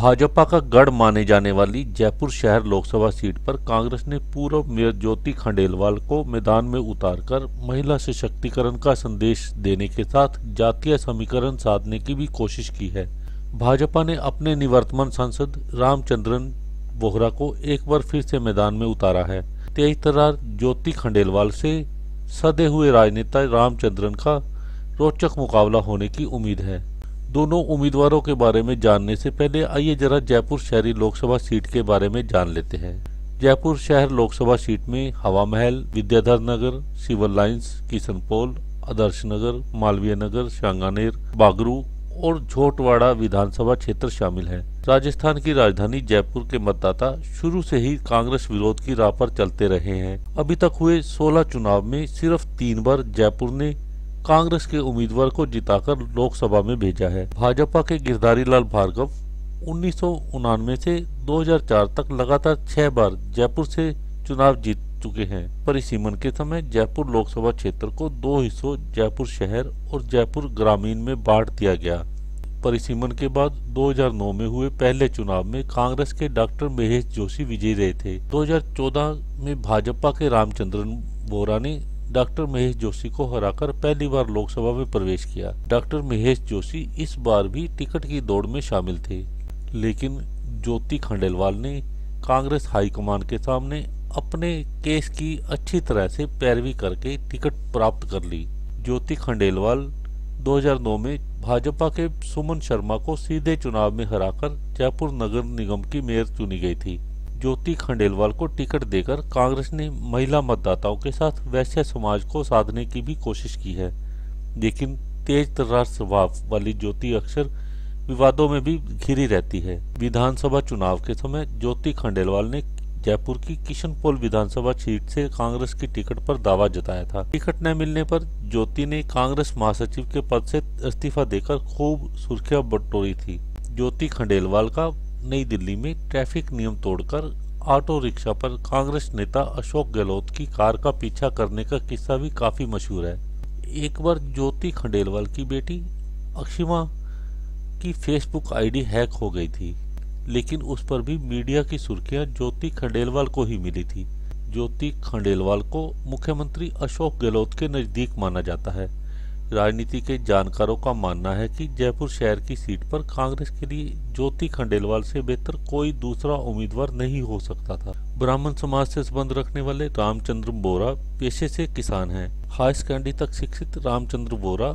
भाजपा का गढ़ माने जाने वाली जयपुर शहर लोकसभा सीट पर कांग्रेस ने पूर्व मेयर ज्योति खंडेलवाल को मैदान में उतारकर महिला सशक्तिकरण का संदेश देने के साथ जातीय समीकरण साधने की भी कोशिश की है। भाजपा ने अपने निवर्तमान सांसद रामचंद्रन बोहरा को एक बार फिर से मैदान में उतारा है। तेज तर्रार ज्योति खंडेलवाल से सधे हुए राजनेता रामचंद्रन का रोचक मुकाबला होने की उम्मीद है। दोनों उम्मीदवारों के बारे में जानने से पहले आइए जरा जयपुर शहरी लोकसभा सीट के बारे में जान लेते हैं। जयपुर शहर लोकसभा सीट में हवा महल, विद्याधर नगर, सिविल लाइंस, किशनपोल, आदर्श नगर, मालवीय नगर, सांगानेर, बागरू और झोटवाड़ा विधानसभा क्षेत्र शामिल है। राजस्थान की राजधानी जयपुर के मतदाता शुरू से ही कांग्रेस विरोध की राह पर चलते रहे हैं। अभी तक हुए 16 चुनाव में सिर्फ 3 बार जयपुर ने कांग्रेस के उम्मीदवार को जिताकर लोकसभा में भेजा है। भाजपा के गिरधारी लाल भार्गव 1999 से 2004 तक लगातार 6 बार जयपुर से चुनाव जीत चुके हैं। परिसीमन के समय जयपुर लोकसभा क्षेत्र को 2 हिस्सों जयपुर शहर और जयपुर ग्रामीण में बांट दिया गया। परिसीमन के बाद 2009 में हुए पहले चुनाव में कांग्रेस के डॉक्टर महेश जोशी विजयी रहे थे। 2014 में भाजपा के रामचंद्रन बोहरा ने डॉक्टर महेश जोशी को हराकर पहली बार लोकसभा में प्रवेश किया। डॉक्टर महेश जोशी इस बार भी टिकट की दौड़ में शामिल थे, लेकिन ज्योति खंडेलवाल ने कांग्रेस हाईकमान के सामने अपने केस की अच्छी तरह से पैरवी करके टिकट प्राप्त कर ली। ज्योति खंडेलवाल 2009 में भाजपा के सुमन शर्मा को सीधे चुनाव में हराकर जयपुर नगर निगम की मेयर चुनी गई थी। ज्योति खंडेलवाल को टिकट देकर कांग्रेस ने महिला मतदाताओं के साथ वैश्य समाज को साधने की भी कोशिश की है, लेकिन तेज तर्रार स्वभाव वाली ज्योति अक्सर विवादों में भी घिरी रहती है। विधानसभा चुनाव के समय ज्योति खंडेलवाल ने जयपुर की किशनपोल विधानसभा सीट से कांग्रेस की टिकट पर दावा जताया था। टिकट न मिलने पर ज्योति ने कांग्रेस महासचिव के पद से इस्तीफा देकर खूब सुर्खियां बटोरी थी। ज्योति खंडेलवाल का नई दिल्ली में ट्रैफिक नियम तोड़कर ऑटो रिक्शा पर कांग्रेस नेता अशोक गहलोत की कार का पीछा करने का किस्सा भी काफी मशहूर है। एक बार ज्योति खंडेलवाल की बेटी अक्षिमा की फेसबुक आईडी हैक हो गई थी, लेकिन उस पर भी मीडिया की सुर्खियां ज्योति खंडेलवाल को ही मिली थी। ज्योति खंडेलवाल को मुख्यमंत्री अशोक गहलोत के नजदीक माना जाता है। राजनीति के जानकारों का मानना है कि जयपुर शहर की सीट पर कांग्रेस के लिए ज्योति खंडेलवाल से बेहतर कोई दूसरा उम्मीदवार नहीं हो सकता था। ब्राह्मण समाज से संबंध रखने वाले रामचंद्र बोहरा पेशे से किसान हैं। हाई सेकेंडरी तक शिक्षित रामचंद्र बोहरा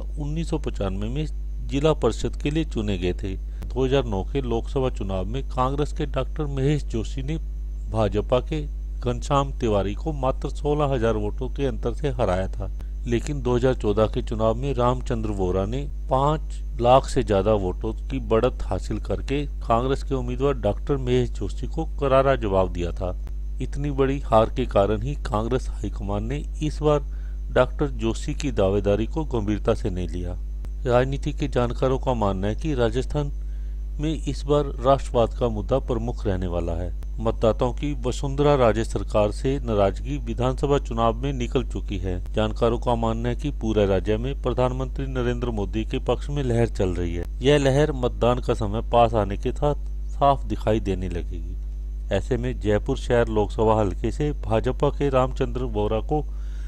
1995 में जिला परिषद के लिए चुने गए थे। 2009 के लोकसभा चुनाव में कांग्रेस के डॉक्टर महेश जोशी ने भाजपा के घनश्याम तिवारी को मात्र 16,000 वोटों के अंतर से हराया था, लेकिन 2014 के चुनाव में रामचंद्र बोहरा ने 5 लाख से ज्यादा वोटों की बढ़त हासिल करके कांग्रेस के उम्मीदवार डॉक्टर महेश जोशी को करारा जवाब दिया था। इतनी बड़ी हार के कारण ही कांग्रेस हाईकमान ने इस बार डॉक्टर जोशी की दावेदारी को गंभीरता से नहीं लिया। राजनीति के जानकारों का मानना है कि राजस्थान में इस बार राष्ट्रवाद का मुद्दा प्रमुख रहने वाला है। मतदाताओं की वसुंधरा राजे सरकार से नाराजगी विधानसभा चुनाव में निकल चुकी है। जानकारों का मानना है कि पूरे राज्य में प्रधानमंत्री नरेंद्र मोदी के पक्ष में लहर चल रही है। यह लहर मतदान का समय पास आने के साथ साफ दिखाई देने लगेगी। ऐसे में जयपुर शहर लोकसभा हलके से भाजपा के रामचंद्र बोहरा को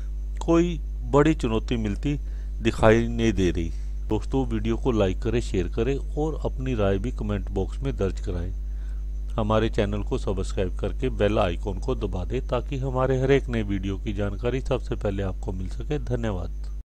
कोई बड़ी चुनौती मिलती दिखाई नहीं दे रही। दोस्तों, वीडियो को लाइक करें, शेयर करें और अपनी राय भी कमेंट बॉक्स में दर्ज कराएं। हमारे चैनल को सब्सक्राइब करके बेल आइकॉन को दबा दें ताकि हमारे हर एक नए वीडियो की जानकारी सबसे पहले आपको मिल सके। धन्यवाद।